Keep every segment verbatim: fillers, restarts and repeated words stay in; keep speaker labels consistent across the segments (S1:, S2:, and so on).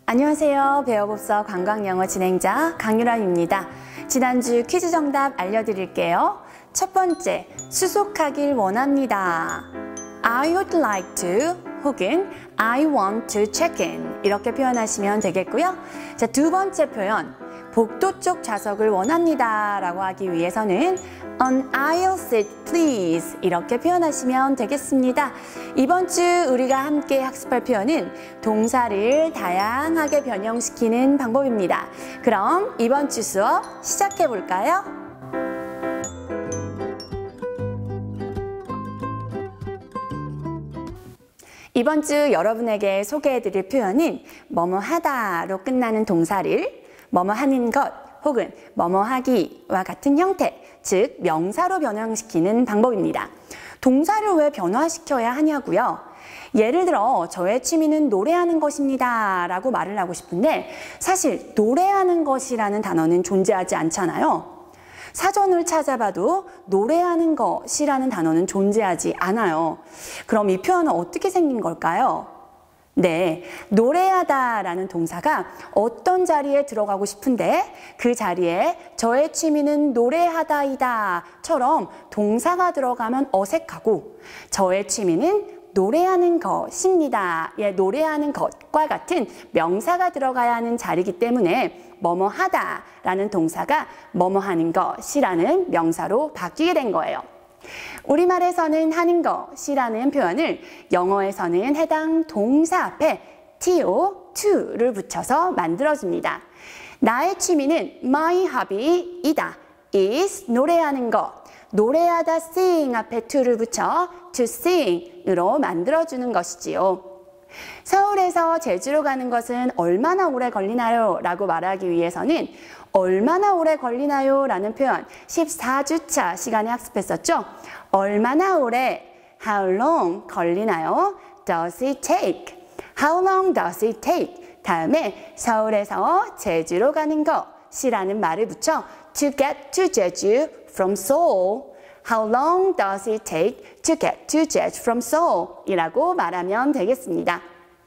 S1: 안녕하세요. 배워봅서 관광영어 진행자 강유라입니다. 지난주 퀴즈 정답 알려드릴게요. 첫 번째, 수속하길 원합니다. I would like to 혹은 I want to check in 이렇게 표현하시면 되겠고요. 자, 두 번째 표현, 복도 쪽 좌석을 원합니다 라고 하기 위해서는 An aisle seat please 이렇게 표현하시면 되겠습니다. 이번 주 우리가 함께 학습할 표현은 동사를 다양하게 변형시키는 방법입니다. 그럼 이번 주 수업 시작해 볼까요? 이번 주 여러분에게 소개해 드릴 표현은 뭐뭐 하다로 끝나는 동사를 뭐뭐 하는 것 혹은 뭐뭐 하기와 같은 형태, 즉 명사로 변형시키는 방법입니다. 동사를 왜 변화시켜야 하냐고요? 예를 들어 저의 취미는 노래하는 것입니다 라고 말을 하고 싶은데 사실 노래하는 것이라는 단어는 존재하지 않잖아요. 사전을 찾아봐도 노래하는 것이라는 단어는 존재하지 않아요. 그럼 이 표현은 어떻게 생긴 걸까요? 네, 노래하다 라는 동사가 어떤 자리에 들어가고 싶은데 그 자리에 저의 취미는 노래하다이다 처럼 동사가 들어가면 어색하고 저의 취미는 노래하는 것입니다. 예, 노래하는 것과 같은 명사가 들어가야 하는 자리이기 때문에 뭐뭐 하다 라는 동사가 뭐뭐 하는 것이라는 명사로 바뀌게 된 거예요. 우리말에서는 하는 것이라는 표현을 영어에서는 해당 동사 앞에 to, to를 붙여서 만들어줍니다. 나의 취미는 my hobby이다. is 노래하는 것. 노래하다 sing 앞에 to를 붙여 to sing으로 만들어주는 것이지요. 서울에서 제주로 가는 것은 얼마나 오래 걸리나요? 라고 말하기 위해서는 얼마나 오래 걸리나요? 라는 표현 십사 주차 시간에 학습했었죠. 얼마나 오래 How long 걸리나요? Does it take? How long does it take? 다음에 서울에서 제주로 가는 것이라는 말을 붙여 To get to Jeju from Seoul. How long does it take to get to Jeju from Seoul? 이라고 말하면 되겠습니다.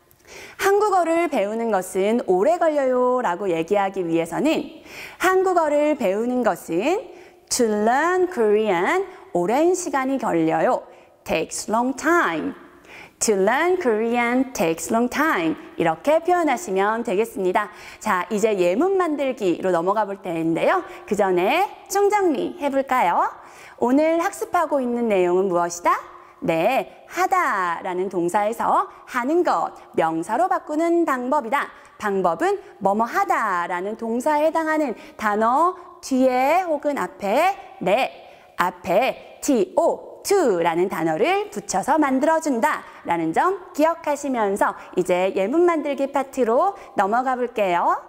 S1: 한국어를 배우는 것은 오래 걸려요 라고 얘기하기 위해서는 한국어를 배우는 것은 to learn Korean 오랜 시간이 걸려요. takes long time. To learn Korean takes long time. 이렇게 표현하시면 되겠습니다. 자, 이제 예문 만들기로 넘어가 볼 텐데요. 그 전에 총정리 해볼까요? 오늘 학습하고 있는 내용은 무엇이다? 네, 하다라는 동사에서 하는 것, 명사로 바꾸는 방법이다. 방법은 뭐뭐 하다라는 동사에 해당하는 단어 뒤에 혹은 앞에 네, 앞에 to, to라는 단어를 붙여서 만들어준다 라는 점 기억하시면서 이제 예문 만들기 파트로 넘어가 볼게요.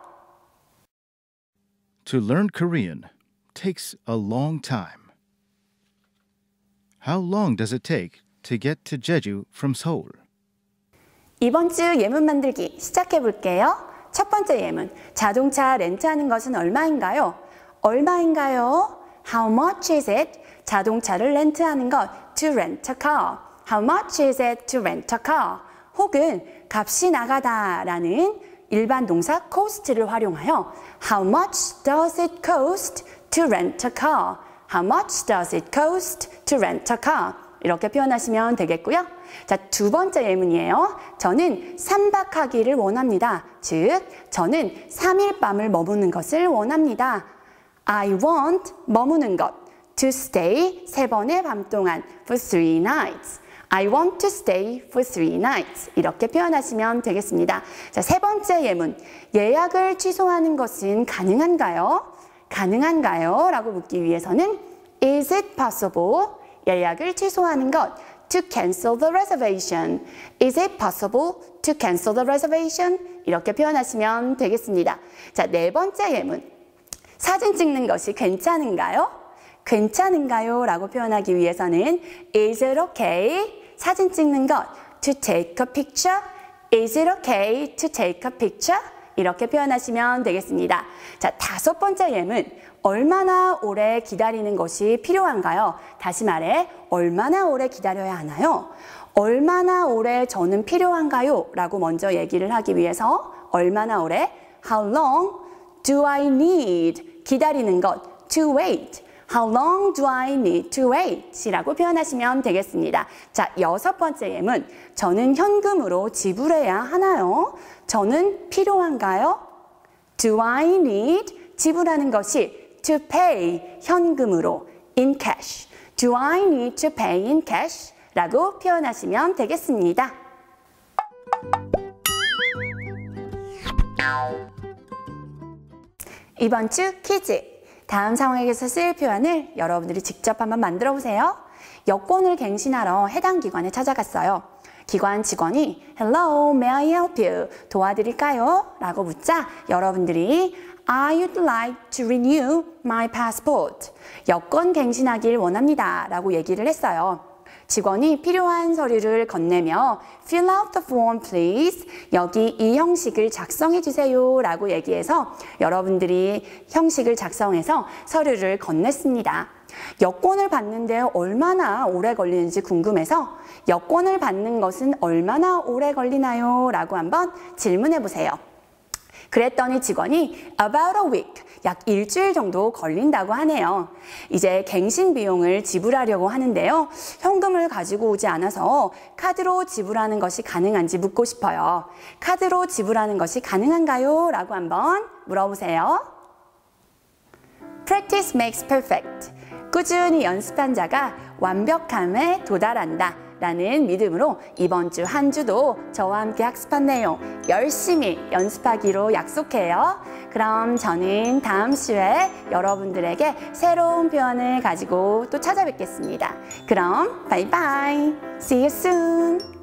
S2: To learn Korean takes a long time. How long does it take to get to Jeju from Seoul?
S1: 이번 주 예문 만들기 시작해 볼게요. 첫 번째 예문, 자동차 렌트하는 것은 얼마인가요? 얼마인가요? How much is it? 자동차를 렌트하는 것, to rent a car. How much is it to rent a car? 혹은 값이 나가다 라는 일반 동사 cost를 활용하여 How much does it cost to rent a car? How much does it cost to rent a car? 이렇게 표현하시면 되겠고요. 자, 두 번째 예문이에요. 저는 삼박하기를 원합니다. 즉, 저는 삼 일 밤을 머무는 것을 원합니다. I want 머무는 것. To stay 세 번의 밤 동안 for three nights. I want to stay for three nights. 이렇게 표현하시면 되겠습니다. 자, 세 번째 예문. 예약을 취소하는 것은 가능한가요? 가능한가요? 라고 묻기 위해서는 Is it possible? 예약을 취소하는 것. To cancel the reservation. Is it possible to cancel the reservation? 이렇게 표현하시면 되겠습니다. 자, 네 번째 예문. 사진 찍는 것이 괜찮은가요? 괜찮은가요? 라고 표현하기 위해서는 Is it okay? 사진 찍는 것. To take a picture. Is it okay to take a picture? 이렇게 표현하시면 되겠습니다. 자, 다섯 번째 예문. 얼마나 오래 기다리는 것이 필요한가요? 다시 말해, 얼마나 오래 기다려야 하나요? 얼마나 오래 저는 필요한가요? 라고 먼저 얘기를 하기 위해서 얼마나 오래? How long do I need? 기다리는 것. To wait. How long do I need to wait? 이라고 표현하시면 되겠습니다. 자, 여섯 번째 예문. 저는 현금으로 지불해야 하나요? 저는 필요한가요? Do I need? 지불하는 것이 to pay, 현금으로, in cash. Do I need to pay in cash? 라고 표현하시면 되겠습니다. 이번 주 퀴즈. 다음 상황에서 쓸 표현을 여러분들이 직접 한번 만들어 보세요. 여권을 갱신하러 해당 기관에 찾아갔어요. 기관 직원이 Hello, may I help you? 도와드릴까요? 라고 묻자 여러분들이 I would like to renew my passport. 여권 갱신하길 원합니다. 라고 얘기를 했어요. 직원이 필요한 서류를 건네며 Fill out the form, please. 여기 이 형식을 작성해 주세요. 라고 얘기해서 여러분들이 형식을 작성해서 서류를 건넸습니다. 여권을 받는데 얼마나 오래 걸리는지 궁금해서 여권을 받는 것은 얼마나 오래 걸리나요? 라고 한번 질문해 보세요. 그랬더니 직원이 about a week, 약 일주일 정도 걸린다고 하네요. 이제 갱신 비용을 지불하려고 하는데요. 현금을 가지고 오지 않아서 카드로 지불하는 것이 가능한지 묻고 싶어요. 카드로 지불하는 것이 가능한가요? 라고 한번 물어보세요. Practice makes perfect. 꾸준히 연습한 자가 완벽함에 도달한다. 라는 믿음으로 이번 주 한 주도 저와 함께 학습한 내용 열심히 연습하기로 약속해요. 그럼 저는 다음 주에 여러분들에게 새로운 표현을 가지고 또 찾아뵙겠습니다. 그럼 바이바이. See you soon.